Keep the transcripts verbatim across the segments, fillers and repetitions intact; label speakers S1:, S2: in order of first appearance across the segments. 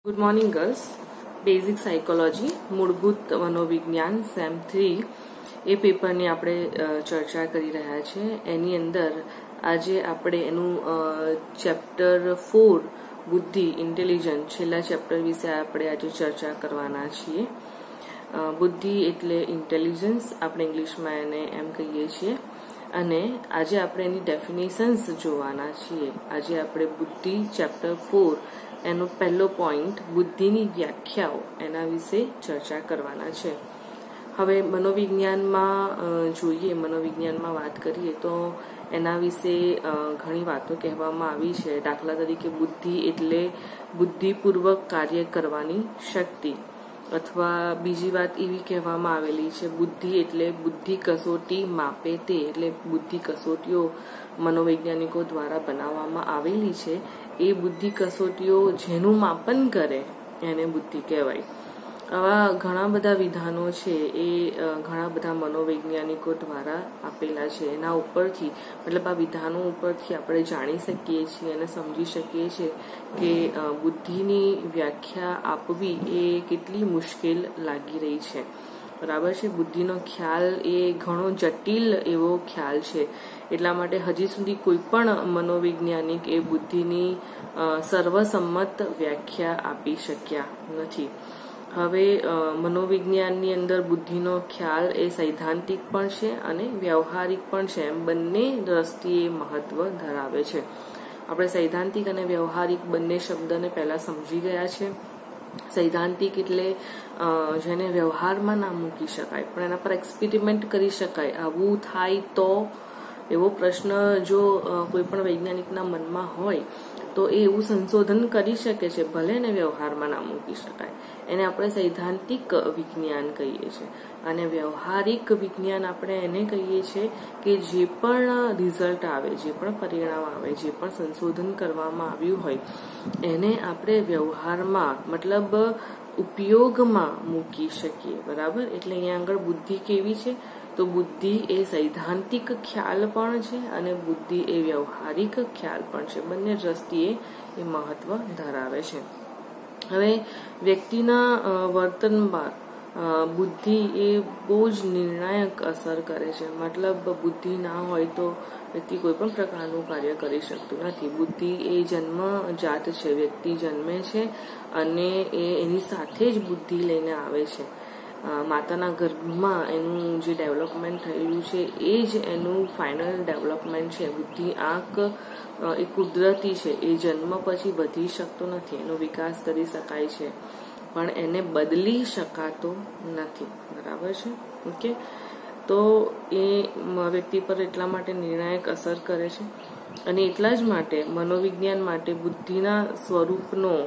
S1: Good morning girls. Basic psychology મૂળભૂત મનોવિજ્ઞાન sem three A પેપરની આપણે ચર્ચા કરી રહ્યા છે. એની અંદર આજે આપણે એનું ચેપ્ટર ફોર બુદ્ધિ ઇન્ટેલિજન્સ છેલ્લા ચેપ્ટર વિશે આપણે આજે ચર્ચા કરવાના છીએ. બુદ્ધિ એટલે ઇન્ટેલિજન્સ, આપણે ઇંગ્લિશમાં એને એમ કહીએ છીએ. અને આજે આપણે એની ડેફિનેશન્સ જોવાના છીએ. આજે આપણે બુદ્ધિ ચેપ્ટર ફોર એનો પહેલો પોઈન્ટ બુદ્ધિની વ્યાખ્યાઓ એના વિશે ચર્ચા કરવાના છે. હવે મનોવિજ્ઞાનમાં જોઈએ, મનોવિજ્ઞાનમાં વાત કરીએ તો એના વિશે ઘણી વાતો કહેવામાં આવી છે. દાખલા તરીકે બુદ્ધિ એટલે બુદ્ધિપૂર્વક કાર્ય કરવાની શક્તિ, અથવા બીજી વાત એવી કહેવામાં આવેલી છે બુદ્ધિ એટલે બુદ્ધિ કસોટી માપે તે, એટલે બુદ્ધિ કસોટીઓ મનોવૈજ્ઞાનિકો દ્વારા બનાવવામાં આવેલી છે. એ બુદ્ધિ કસોટીઓ જેનું માપન કરે એને બુદ્ધિ કહેવાય. આવા ઘણા બધા વિધાનો છે એ ઘણા બધા મનોવૈજ્ઞાનિકો દ્વારા આપેલા છે. એના ઉપરથી મતલબ આ વિધાનો ઉપરથી આપણે જાણી શકીએ છીએ અને સમજી શકીએ છીએ કે બુદ્ધિની વ્યાખ્યા આપવી એ કેટલી મુશ્કેલ લાગી રહી છે. બરાબર છે. બુદ્ધિનો ખ્યાલ એ ઘણો જટિલ એવો ખ્યાલ છે. એટલા માટે હજી સુધી કોઈ પણ મનોવૈજ્ઞાનિક એ બુદ્ધિની સર્વસંમત વ્યાખ્યા આપી શક્યા નથી. હવે મનોવિજ્ઞાનની અંદર બુદ્ધિનો ખ્યાલ એ સૈદ્ધાંતિક પણ છે અને વ્યવહારિક પણ છે, એમ બંને દ્રષ્ટિએ મહત્વ ધરાવે છે. આપણે સૈદ્ધાંતિક અને વ્યવહારિક બંને શબ્દને પહેલા સમજી ગયા છે. સૈદ્ધાંતિક એટલે જેને વ્યવહારમાં ના મૂકી શકાય પણ એના પર એક્સપેરિમેન્ટ કરી શકાય. આવું થાય તો એવો પ્રશ્ન જો કોઈ પણ વૈજ્ઞાનિકના મનમાં હોય તો એ એવું સંશોધન કરી શકે છે, ભલે ને વ્યવહારમાં ના મૂકી શકાય. એને આપણે સૈદ્ધાંતિક વિજ્ઞાન કહીએ છીએ. અને વ્યવહારિક વિજ્ઞાન આપણે એને કહીએ છીએ કે જે પણ રિઝલ્ટ આવે, જે પણ પરિણામ આવે, જે પણ સંશોધન કરવામાં આવ્યું હોય એને આપણે વ્યવહારમાં મતલબ ઉપયોગમાં મૂકી શકીએ. બરાબર. એટલે અહીંયા આગળ બુદ્ધિ કેવી છે તો બુદ્ધિ એ સૈદ્ધાંતિક ખ્યાલ પણ છે અને બુદ્ધિ એ વ્યવહારિક ખ્યાલ પણ છે. બંને દ્રષ્ટિએ એ મહત્વ ધરાવે છે. હવે વ્યક્તિના વર્તનમાં બુદ્ધિ એ બહુ જ નિર્ણાયક અસર કરે છે. મતલબ બુદ્ધિ ના હોય તો વ્યક્તિ કોઈ પણ પ્રકારનું કાર્ય કરી શકતું નથી. બુદ્ધિ એ જન્મ જાત છે. વ્યક્તિ જન્મે છે અને એ એની સાથે જ બુદ્ધિ લઈને આવે છે. માતાના ગર્ભમાં એનું જે ડેવલપમેન્ટ થયેલું છે એ જ એનું ફાઇનલ ડેવલપમેન્ટ છે. બુદ્ધિ આંક એ કુદરતી છે. એ જન્મ પછી વધી શકતો નથી. એનો વિકાસ કરી શકાય છે પણ એને બદલી શકાતો નથી. બરાબર છે. ઓકે. તો એ વ્યક્તિ પર એટલા માટે નિર્ણાયક અસર કરે છે અને એટલા જ માટે મનોવિજ્ઞાન માટે બુદ્ધિના સ્વરૂપનો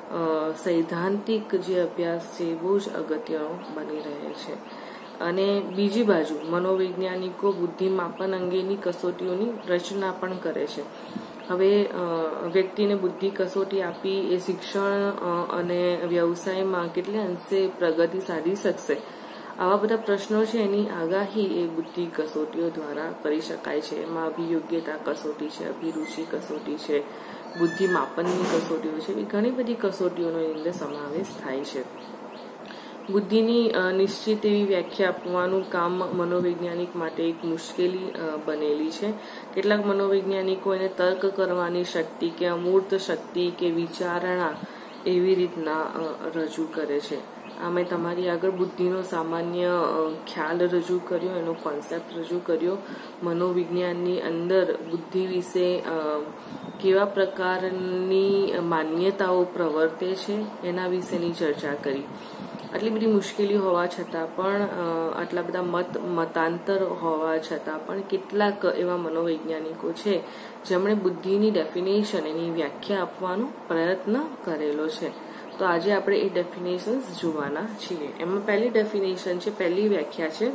S1: સૈદ્ધાંતિક જે અભ્યાસ છે એ બહુ જ અગત્યનો બની રહે છે. અને બીજી બાજુ મનોવૈજ્ઞાનિકો બુદ્ધિ માપન અંગેની કસોટીઓની રચના પણ કરે છે. હવે વ્યક્તિને બુદ્ધિ કસોટી આપી એ શિક્ષણ અને વ્યવસાયમાં કેટલે અંશે પ્રગતિ સાધી શકશે, આવા બધા પ્રશ્નો છે એની આગાહી એ બુદ્ધિ કસોટીઓ દ્વારા કરી શકાય છે. એમાં અભિયોગ્યતા કસોટી છે, અભિરુચિ કસોટી છે, બુદ્ધિ માપનની કસોટીઓ છે, એવી ઘણી બધી કસોટીઓનો એની અંદર સમાવેશ થાય છે. બુદ્ધિની નિશ્ચિત એવી વ્યાખ્યા આપવાનું કામ મનોવૈજ્ઞાનિક માટે એક મુશ્કેલી બનેલી છે. કેટલાક મનોવૈજ્ઞાનિકો એને તર્ક કરવાની શક્તિ કે અમૂર્ત શક્તિ કે વિચારણા એવી રીતના રજૂ કરે છે. આ મેં તમારી આગળ બુદ્ધિનો સામાન્ય ખ્યાલ રજૂ કર્યો, એનો કોન્સેપ્ટ રજૂ કર્યો. મનોવિજ્ઞાનની અંદર બુદ્ધિ વિશે કેવા પ્રકારની માન્યતાઓ પ્રવર્તે છે એના વિશેની ચર્ચા કરી. આટલી બધી મુશ્કેલી હોવા છતાં પણ, આટલા બધા મત મતાંતર હોવા છતાં પણ કેટલાક એવા મનોવૈજ્ઞાનિકો છે જેમણે બુદ્ધિની ડેફિનેશન, એની વ્યાખ્યા આપવાનો પ્રયત્ન કરેલો છે. તો આજે આપણે એ ડેફિનેશન્સ જોવાના છીએ. એમાં પહેલી ડેફિનેશન છે, પહેલી વ્યાખ્યા છે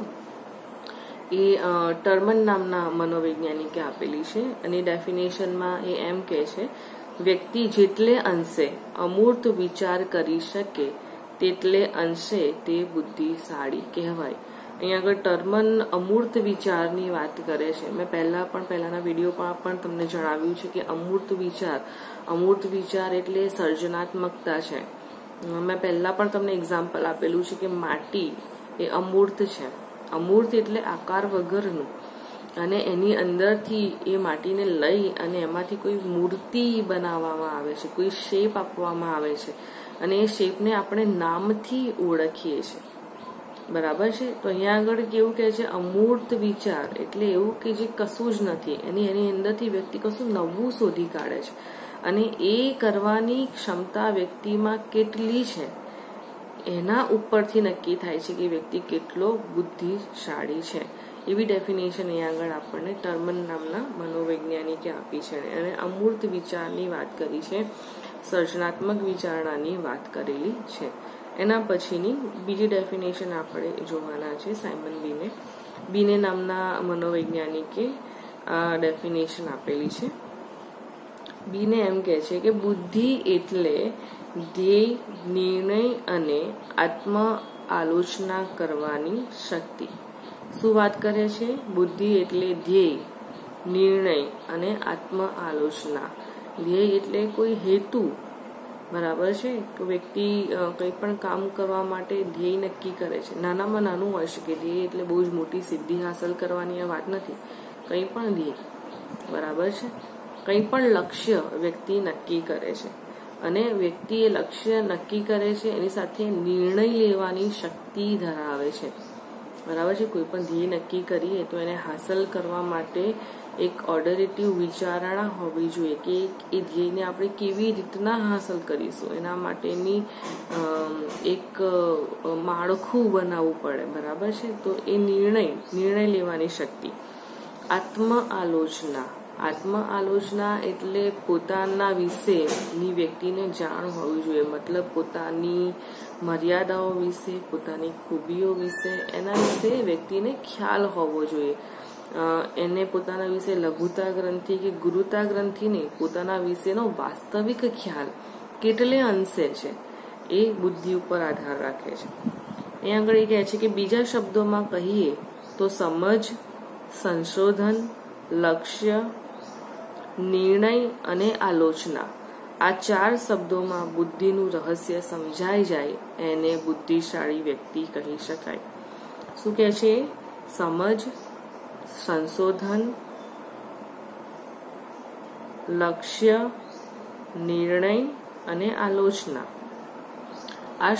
S1: એ ટર્મન નામના મનોવૈજ્ઞાનિકે આપેલી છે. અને ડેફિનેશનમાં એ એમ કહે છે, વ્યક્તિ જેટલે અંશે અમૂર્ત વિચાર કરી શકે તેટલે અંશે તે બુદ્ધિશાળી કહેવાય. અહીંયા આગળ ટર્મન અમૂર્ત વિચારની વાત કરે છે. મેં પહેલા પણ પહેલાના વિડીયોમાં પણ તમને જણાવ્યું છે કે અમૂર્ત વિચાર અમૂર્ત વિચાર એટલે સર્જનાત્મકતા છે. મેં પહેલા પણ તમને એક્ઝામ્પલ આપેલું છે કે માટી એ અમૂર્ત છે. અમૂર્ત એટલે આકાર વગરનું, અને એની અંદરથી એ માટીને લઈ અને એમાંથી કોઈ મૂર્તિ બનાવવામાં આવે છે, કોઈ શેપ આપવામાં આવે છે, અને એ શેપને આપણે નામથી ઓળખીએ છીએ. બરાબર છે. તો અહીંયા આગળ કેવું કહે છે, અમૂર્ત વિચાર એટલે એવું કે જે કશું જ નથી, એની એની અંદરથી વ્યક્તિ કશું નવું શોધી કાઢે છે, અને એ કરવાની ક્ષમતા વ્યક્તિમાં કેટલી છે એના ઉપરથી નક્કી થાય છે કે વ્યક્તિ કેટલો બુદ્ધિશાળી છે. એવી ડેફિનેશન અહીંયા આગળ આપણને ટર્મન નામના મનોવૈજ્ઞાનિકે આપી છે. અને અમૂર્ત વિચારની વાત કરી છે, સર્જનાત્મક વિચારણાની વાત કરેલી છે. એના પછીની બીજી ડેફિનેશન આપણે જોવાના છે સાયમન બીને. બીને નામના મનોવૈજ્ઞાનિકે આ ડેફિનેશન આપેલી છે. બીને એમ કહે છે કે બુદ્ધિ એટલે ધ્યેય, નિર્ણય અને આત્મ આલોચના કરવાની શક્તિ. શું વાત કરે છે? બુદ્ધિ એટલે ધ્યેય, નિર્ણય અને આત્મ આલોચના. ધ્યેય એટલે કોઈ હેતુ, બરાબર છે. કે વ્યક્તિ કંઈ પણ કામ કરવા માટે ધ્યેય નક્કી કરે છે. નાનામાં નાનું હોય શકે ધ્યેય, એટલે બહુ જ મોટી સિદ્ધિ હાંસલ કરવાની આ વાત નથી. કંઈ પણ ધ્યેય, બરાબર છે, કંઈ પણ લક્ષ્ય વ્યક્તિ નક્કી કરે છે, અને વ્યક્તિ એ લક્ષ્ય નક્કી કરે છે એની સાથે નિર્ણય લેવાની શક્તિ ધરાવે છે. બરાબર છે. કોઈ પણ ધ્યેય નક્કી કરીએ તો એને હાંસલ કરવા માટે એક ઓર્ડરેટિવ વિચારણા હોવી જોઈએ કે એ ધ્યેયને આપણે કેવી રીતના હાંસલ કરીશું, એના માટેની એક માળખું બનાવવું પડે. બરાબર છે. તો એ નિર્ણય નિર્ણય લેવાની શક્તિ. આત્મ આલોચના. આત્મ આલોચના એટલે પોતાના વિશેની વ્યક્તિને જાણ હોવી જોઈએ. મતલબ પોતાની મર્યાદાઓ વિશે, પોતાની ખૂબીઓ વિશે, એના વિશે વ્યક્તિને ખ્યાલ હોવો જોઈએ. એને પોતાના વિશે લઘુતા ગ્રંથિ કે ગુરુતા ગ્રંથિ નહીં, પોતાના વિશેનો વાસ્તવિક ખ્યાલ કેટલે અંશે છે એ બુદ્ધિ ઉપર આધાર રાખે છે. અહીં આગળ એ કહે છે કે બીજા શબ્દોમાં કહીએ તો સમજ, સંશોધન, લક્ષ્ય, નિર્ણય અને આલોચના, આ ચાર શબ્દોમાં બુદ્ધિનું રહસ્ય સમજાઈ જાય એને બુદ્ધિશાળી વ્યક્તિ કહી શકાય. શું કહે છે? સમજ, સંશોધન, લક્ષ્ય, નિર્ણય અને આલોચના, આ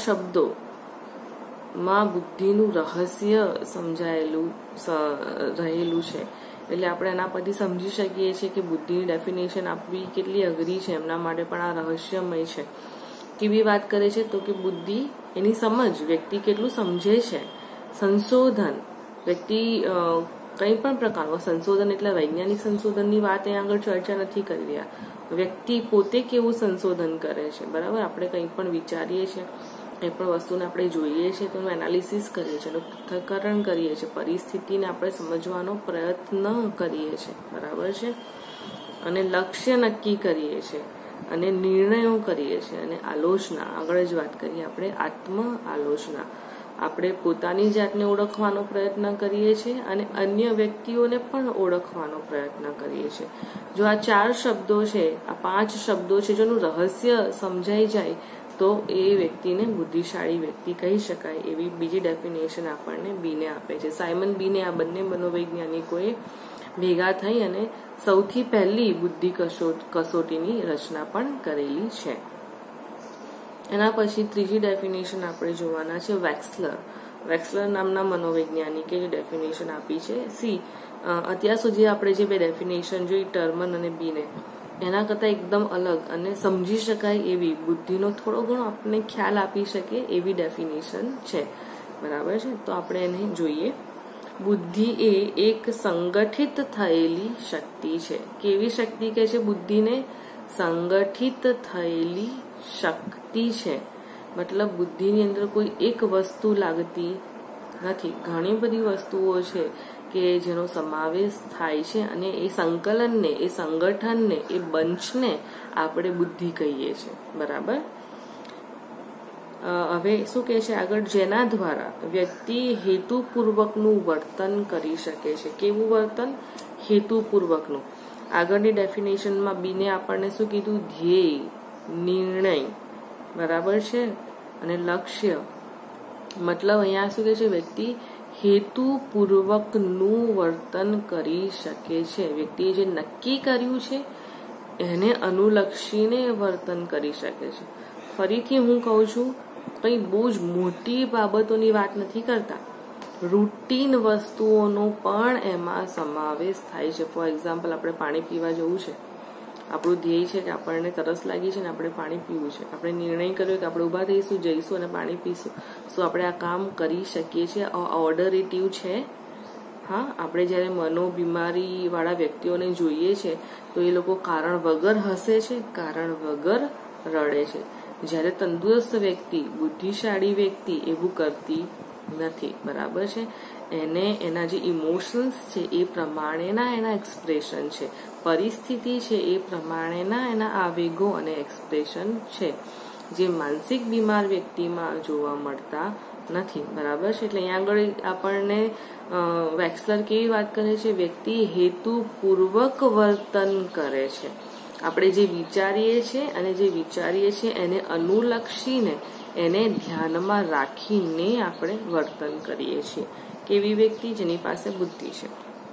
S1: શબ્દોમાં બુદ્ધિનું રહસ્ય સમજાયેલું રહેલું છે. એટલે આપણે એના પરથી સમજી શકીએ છીએ કે બુદ્ધિની ડેફિનેશન આપવી કેટલી અઘરી છે. એમના માટે પણ આ રહસ્યમય છે. કેવી વાત કરે છે? તો કે બુદ્ધિ એની સમજ, વ્યક્તિ કેટલું સમજે છે. સંશોધન, વ્યક્તિ કંઈ પણ પ્રકારનું સંશોધન એટલે વૈજ્ઞાનિક સંશોધનની વાત અહીંયા આગળ ચર્ચા નથી કરી રહ્યા. વ્યક્તિ પોતે કેવું સંશોધન કરે છે. બરાબર. આપણે કંઈ પણ વિચારીએ છીએ, કંઈ પણ વસ્તુને આપણે જોઈએ છીએ તો એનું એનાલિસિસ કરીએ છીએ, એનું પૃથ્થકરણ કરીએ છીએ, પરિસ્થિતિને આપણે સમજવાનો પ્રયત્ન કરીએ છીએ. બરાબર છે. અને લક્ષ્ય નક્કી કરીએ છીએ, અને નિર્ણયો કરીએ છીએ, અને આલોચના, આગળ જ વાત કરીએ આપણે આત્મ આલોચના, આપણે પોતાની જાતને ઓળખવાનો પ્રયત્ન કરીએ છીએ અને અન્ય વ્યક્તિઓને પણ ઓળખવાનો પ્રયત્ન કરીએ છીએ. જો આ ચાર શબ્દો છે, આ પાંચ શબ્દો છે, જેનું રહસ્ય સમજાઈ જાય તો એ વ્યક્તિને બુદ્ધિશાળી વ્યક્તિ કહી શકાય. એવી બીજી ડેફિનેશન આપણને બીને આપે છે. સાયમન બીને આ બંને મનોવૈજ્ઞાનિકોએ ભેગા થઈ અને સૌથી પહેલી બુદ્ધિ કસોટીની રચના પણ કરેલી છે. એના પછી ત્રીજી ડેફિનેશન આપણે જોવાના છે વેક્સલર. વેક્સલર નામના મનોવૈજ્ઞાનિકે જે ડેફિનેશન આપી છે, સી અત્યાર સુધી આપણે જે બે ડેફિનેશન જોઈ ટર્મન અને બીને, એના કરતાં એકદમ અલગ અને સમજી શકાય એવી, બુદ્ધિનો થોડો ઘણો આપણને ખ્યાલ આપી શકે એવી ડેફિનેશન છે. બરાબર છે. તો આપણે એને જોઈએ. બુદ્ધિ એ એક સંગઠિત થયેલી શક્તિ છે. કેવી શક્તિ કહે છે? બુદ્ધિને સંગઠિત થયેલી શક્તિ છે. મતલબ બુદ્ધિની અંદર કોઈ એક વસ્તુ લાગતી નથી, ઘણી બધી વસ્તુઓ છે કે જેનો સમાવેશ થાય છે, અને એ સંકલનને, એ સંગઠનને, એ બંચને આપણે બુદ્ધિ કહીએ છીએ. બરાબર. હવે શું કહે છે આગળ? જેના દ્વારા વ્યક્તિ હેતુપૂર્વકનું વર્તન કરી શકે છે. કેવું વર્તન? હેતુપૂર્વકનું. આગળની ડેફિનેશનમાં બીને આપણને શું કીધું? ધ્યેય, નિર્ણય, બરાબર છે, અને લક્ષ્ય મતલબ અહીંયા શું કહે છે, વ્યક્તિ હેતુપૂર્વકનું વર્તન કરી શકે છે. વ્યક્તિએ જે નક્કી કર્યું છે એને અનુલક્ષીને વર્તન કરી શકે છે. ફરીથી હું કહું છું, કંઈ બહુ જ મોટી બાબતોની વાત નથી કરતા, રૂટીન વસ્તુઓનો પણ એમાં સમાવેશ થાય છે. ફોર એક્ઝામ્પલ, આપણે પાણી પીવા જવું છે, આપણું ધ્યેય છે કે આપણને તરસ લાગી છે ને આપણે પાણી પીવું છે. આપણે નિર્ણય કર્યો કે આપણે ઊભા થઈશું, જઈશું અને પાણી પીશું. શું આપણે આ કામ કરી શકીએ છીએ? ઓર્ડરેટિવ છે. હા, આપણે જ્યારે મનોબીમારી વાળા વ્યક્તિઓને જોઈએ છે તો એ લોકો કારણ વગર હસે છે, કારણ વગર રડે છે. જ્યારે તંદુરસ્ત વ્યક્તિ, બુદ્ધિશાળી વ્યક્તિ એવું કરતી નથી. બરાબર છે. એને એના જે ઇમોશન્સ છે એ પ્રમાણેના એના એક્સપ્રેશન છે, પરિસ્થિતિ છે એ પ્રમાણેના એના આવેગો અને એક્સપ્રેશન છે, જે માનસિક બીમાર વ્યક્તિમાં જોવા મળતા નથી. બરાબર છે. એટલે અહીંયા આગળ આપણને વેક્સલર કેવી વાત કરે છે, વ્યક્તિ હેતુપૂર્વક વર્તન કરે છે. આપણે જે વિચારીએ છીએ અને જે વિચારીએ છીએ એને અનુલક્ષીને, એને ધ્યાનમાં રાખીને આપણે વર્તન કરીએ છીએ. કેવી વ્યક્તિ? જેની પાસે બુદ્ધિ છે,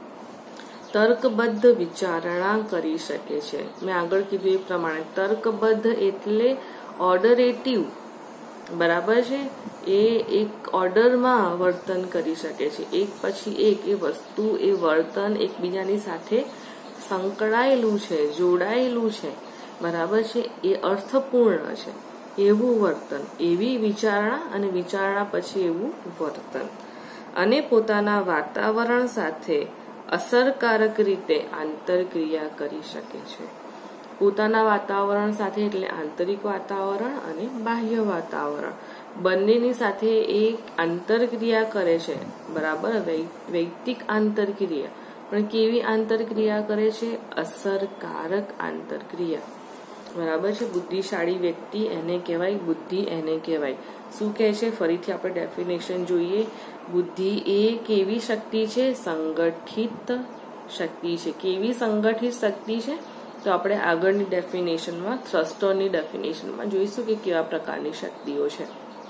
S1: તર્કબદ્ધ વિચારણા કરી શકે છે. મેં આગળ કીધું એ પ્રમાણે તર્કબદ્ધ એટલે ઓર્ડરેટિવ. બરાબર છે. એ એક ઓર્ડરમાં વર્તન કરી શકે છે. એક પછી એક એ વસ્તુ, એ વર્તન એકબીજાની સાથે સંકળાયેલું છે, જોડાયેલું છે. બરાબર છે. એ અર્થપૂર્ણ છે એવું વર્તન, એવી વિચારણા અને વિચારણા પછી એવું વર્તન, અને પોતાના વાતાવરણ સાથે અસરકારક રીતે આંતરક્રિયા કરી શકે છે. પોતાના વાતાવરણ સાથે એટલે આંતરિક વાતાવરણ અને બાહ્ય વાતાવરણ બંનેની સાથે એક આંતરક્રિયા કરે છે. બરાબર. વૈયક્તિક આંતરક્રિયા, પણ કેવી આંતરક્રિયા કરે છે? અસરકારક આંતરક્રિયા. બરાબર છે. બુદ્ધિશાળી વ્યક્તિ એને કહેવાય, બુદ્ધિ એને કહેવાય. શું કહે છે? ફરીથી આપણે ડેફિનેશન જોઈએ. બુદ્ધિ એ કેવી શક્તિ છે? સંગઠિત શક્તિ છે. કેવી સંગઠિત શક્તિ છે? તો આપણે આગળની ડેફિનેશનમાં, થ્રસ્ટરની ડેફિનેશનમાં જોઈશું કે કેવા પ્રકારની શક્તિઓ છે.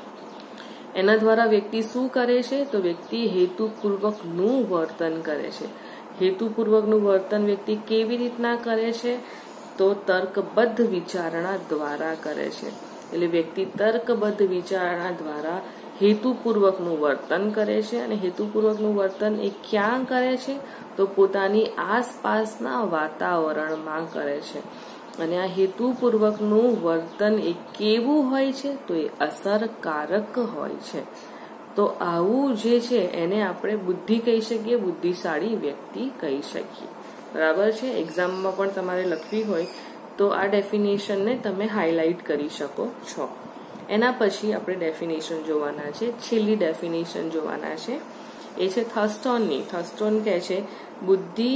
S1: એના દ્વારા વ્યક્તિ શું કરે છે? તો વ્યક્તિ હેતુપૂર્વકનું વર્તન કરે છે. હેતુપૂર્વકનું વર્તન વ્યક્તિ કેવી રીતના કરે છે? તો તર્કબદ્ધ વિચારણા દ્વારા કરે છે. એટલે વ્યક્તિ તર્કબદ્ધ વિચારણા દ્વારા હેતુપૂર્વકનું વર્તન કરે છે. અને હેતુપૂર્વકનું વર્તન એ ક્યાં કરે છે? તો પોતાની આસપાસના વાતાવરણમાં કરે છે. અને આ હેતુપૂર્વકનું વર્તન એ કેવું હોય છે? તો એ અસરકારક હોય છે. તો આવું જે છે એને આપણે બુદ્ધિ કહી શકીએ, બુદ્ધિશાળી વ્યક્તિ કહી શકીએ. બરાબર છે. એક્ઝામમાં પણ તમારે લખવી હોય તો આ ડેફિનેશનને તમે હાઇલાઇટ કરી શકો છો. એના પછી આપણે ડેફિનેશન જોવાના છે. છેલ્લી ડેફિનેશન જોવાના છે એ છે થર્સ્ટોનની. થર્સ્ટોન કહે છે બુદ્ધિ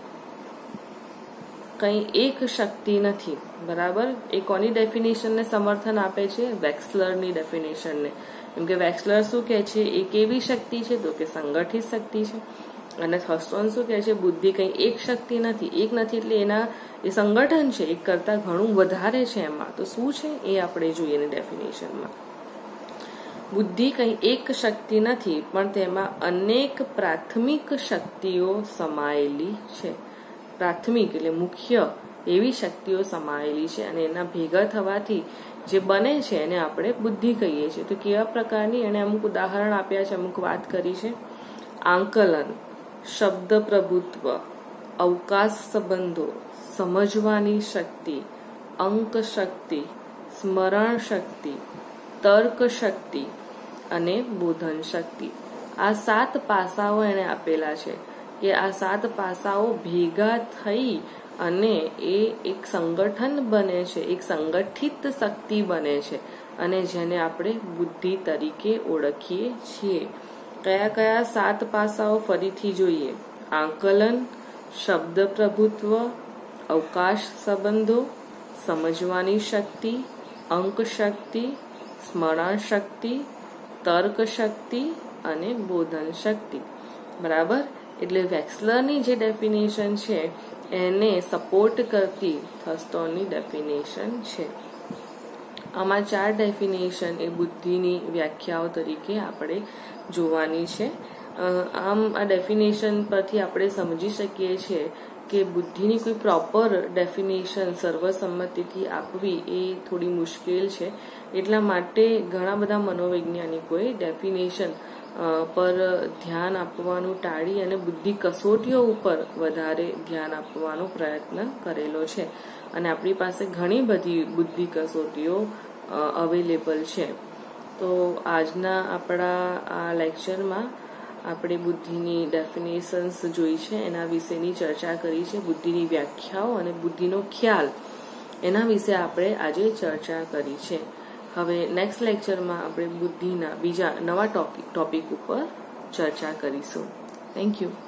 S1: કંઈ એક શક્તિ નથી. બરાબર. એ કોની ડેફિનેશનને સમર્થન આપે છે? વેક્સલરની ડેફિનેશનને. કેમ કે વેક્સલર શું કહે છે? એ કેવી શક્તિ છે? તો કે સંગઠિત શક્તિ છે. અને થર્સ્ટોન શું કહે છે? બુદ્ધિ કંઈ એક શક્તિ નથી. એક નથી એટલે એના એ સંગઠન છે, એક કરતા ઘણું વધારે છે એમાં. તો શું છે એ આપણે જોઈએ એની ડેફિનેશનમાં. બુદ્ધિ કંઈ એક શક્તિ નથી, પણ તેમાં અનેક પ્રાથમિક શક્તિઓ સમાયેલી છે. પ્રાથમિક એટલે મુખ્ય એવી શક્તિઓ સમાયેલી છે, અને એના ભેગા થવાથી જે બને છે એને આપણે બુદ્ધિ કહીએ છીએ. તો કેવા પ્રકારની? એને અમુક ઉદાહરણ આપ્યા છે, અમુક વાત કરી છે. આંકલન, શબ્દ પ્રભુત્વ, અવકાશ સંબંધો, સમજવાની શક્તિ, અંક શક્તિ, સ્મરણ શક્તિ, તર્ક શક્તિ અને બોધન શક્તિ. આ સાત પાસાઓ એને આપેલા છે કે આ સાત પાસાઓ ભેગા થઈ અને એ એક સંગઠન બને છે, એક સંગઠિત શક્તિ બને છે, અને જેને આપણે બુદ્ધિ તરીકે ઓળખીએ છીએ. કયા કયા સાત પાસાઓ ફરીથી જોઈએ? આંકલન, શબ્દ પ્રભુત્વ, અવકાશ સંબંધો, સમજવાની શક્તિ, અંક શક્તિ, સ્મરણ શક્તિ, તર્ક શક્તિ અને બોધન શક્તિ. બરાબર. એટલે વેક્સલરની જે ડેફિનેશન છે એને સપોર્ટ કરતી થર્સ્ટોનની ડેફિનેશન છે. આમાં ચાર ડેફિનેશન એ બુદ્ધિની વ્યાખ્યાઓ તરીકે આપણે જોવાની છે. આમ આ ડેફિનેશન પરથી આપણે સમજી શકીએ છીએ કે બુદ્ધિની કોઈ પ્રોપર ડેફિનેશન સર્વસંમતિથી આપવી એ થોડી મુશ્કેલ છે. એટલા માટે ઘણા બધા મનોવૈજ્ઞાનિકોએ ડેફિનેશન પર ધ્યાન આપવાનું ટાળી અને બુદ્ધિ કસોટીઓ ઉપર વધારે ધ્યાન આપવાનો પ્રયત્ન કરેલો છે. અને આપણી પાસે ઘણી બધી બુદ્ધિ કસોટીઓ અવેલેબલ છે. તો આજના આપણા આ લેક્ચરમાં આપણે બુદ્ધિની ડેફિનેશન્સ જોઈ છે, એના વિશેની ચર્ચા કરી છે. બુદ્ધિની વ્યાખ્યાઓ અને બુદ્ધિનો ખ્યાલ એના વિશે આપણે આજે ચર્ચા કરી છે. હવે નેક્સ્ટ લેક્ચરમાં આપણે બુદ્ધિના બીજા નવા ટોપિક ટોપિક ઉપર ચર્ચા કરીશું. Thank you.